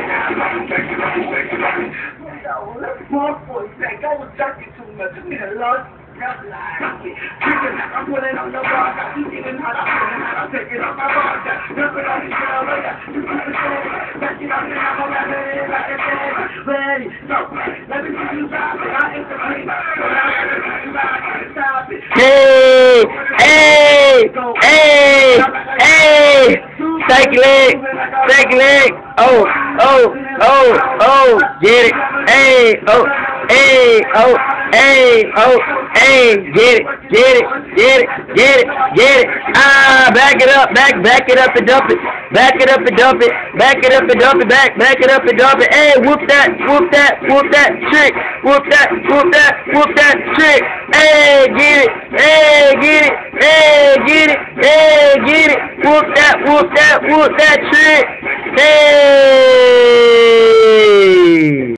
I'm pulling on the bar, got you feeling hot, I'm taking off my bar, look at all the shell, back it up, and I'm gonna let it like a dead. Ready, so, let me see you stop it, I ain't the queen, so now I gotta see you stop it. Hey, hey, hey, hey, shake your leg, shake your leg, oh, oh, oh, oh, get it, hey, oh, hey, oh, hey, oh, hey, get it, get it, get it, get it, get it, back it up, back it up and dump it, back it up and dump it, back it up and dump it, back it up and dump it, hey, whoop that trick, whoop that trick, hey, get it, hey, get it, hey, get it, hey, get it, whoop that trick.